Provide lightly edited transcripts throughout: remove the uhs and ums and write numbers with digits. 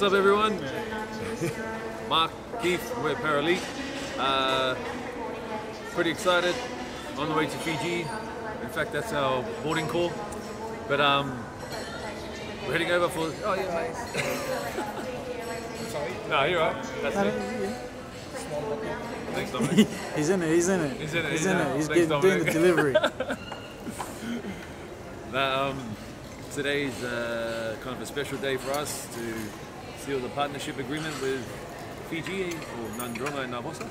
What's up, everyone? Mark, Keith, we're Paralete. Pretty excited. On the way to Fiji. In fact, that's our boarding call. But we're heading over for. Oh yeah, mate. Sorry. No, you're right. That's it. Thanks, Dominic. He's in it. He's doing the delivery. Today's kind of a special day for us to seal the partnership agreement with Fiji or Nadroga Navosa.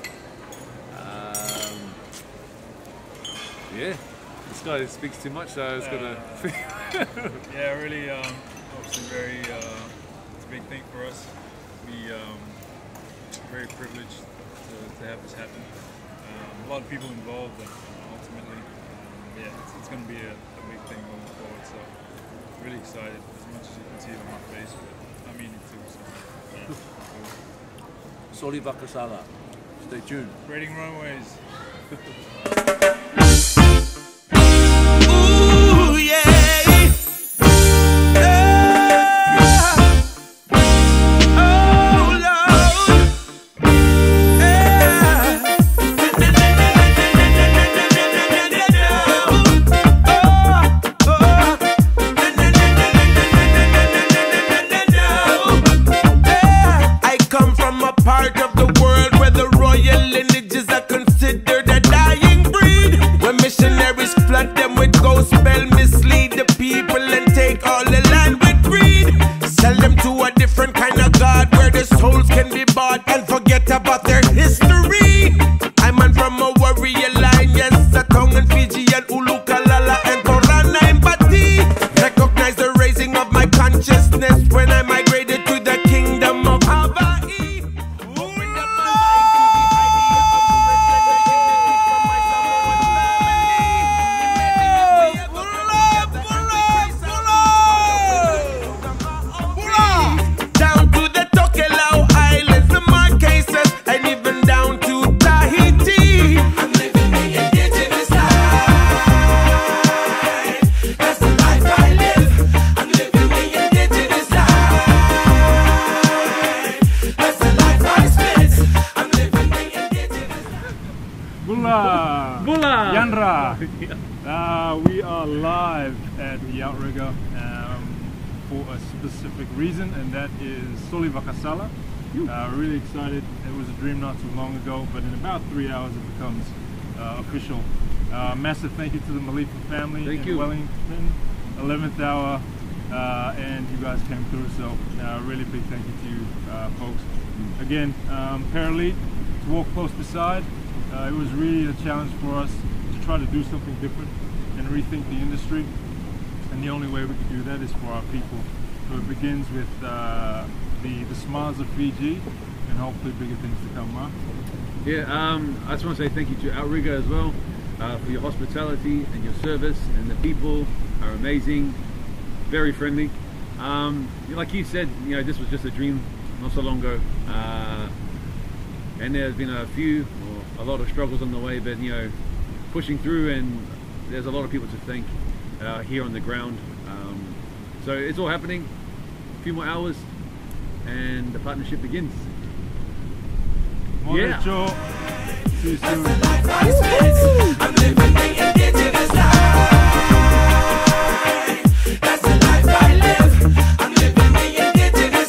Yeah, this guy speaks too much, so it's gonna. Yeah, really, obviously very, it's a big thing for us. We very privileged to have this happen. A lot of people involved, and ultimately, yeah, it's going to be a big thing going forward. So really excited, as much as you can see it on my face, but I mean it too. So yeah. Soli, Vakasala. Stay tuned. Braiding runways. Part of the world where the royal lineages are considered a dying breed, where missionaries flood them with gospel, mislead the people and take all the land with greed. Sell them to a different kind of God where the souls can be bought and forget about their history. I'm man from a warrior line, yes, a Tongan, Fijian, Ulukalala and Torana empathy. Recognize the raising of my consciousness when I migrated to the kingdom of Hawaii. Bula! Yanra! We are live at the outrigger for a specific reason, and that is Soli Vakasala. Really excited. It was a dream not too long ago, but in about 3 hours it becomes official. Massive thank you to the Malifa family in Wellington, 11th hour, and you guys came through, so really big thank you to you folks. Again, Paralete, to walk close beside. It was really a challenge for us to try to do something different and rethink the industry, and the only way we could do that is for our people. So it begins with the smiles of Fiji and hopefully bigger things to come, Mark. Yeah, I just want to say thank you to Outrigger as well for your hospitality and your service, and the people are amazing, very friendly. Like you said, you know, this was just a dream not so long ago, and there's been a lot of struggles on the way, but you know, pushing through, and there's a lot of people to thank here on the ground. So it's all happening. A few more hours and the partnership begins. Yeah. See you soon. I'm living the indigenous life. That's the life I live. I'm living the indigenous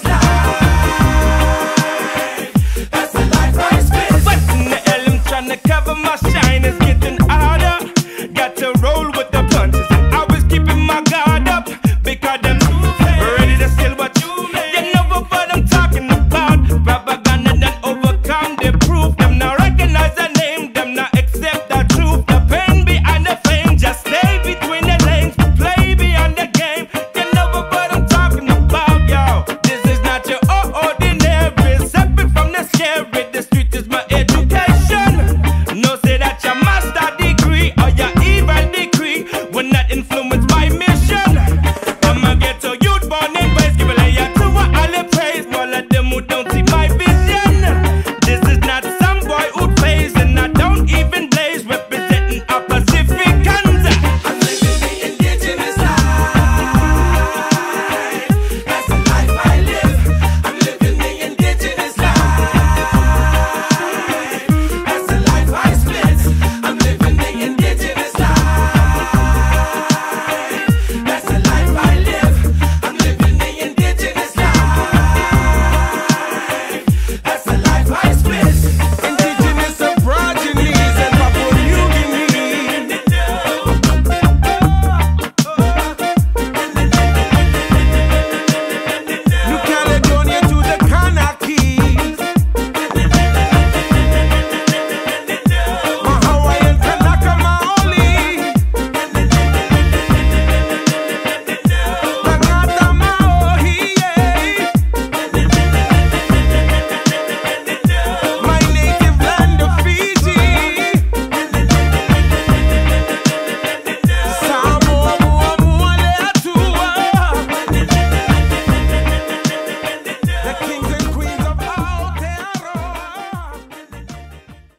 life. That's the life I spit. What's in the hell? I'm trying to cover my shine. It's getting harder. Got to roll with the punches. I was keeping my guard up because them ready to steal what you made. You know what I'm talking about. Propaganda that overcome the proof. Them not recognize the name. Them not accept the truth. The pain behind the fame. Just stay between the lanes. Play beyond the game. You know what I'm talking about, yo. This is not your ordinary. Separate from the scary. The street is my education. No say that your master degree or your evil decree. We're not influenced by mission. I'ma get to youth born in place. Give a layer to all the praise. More let them who don't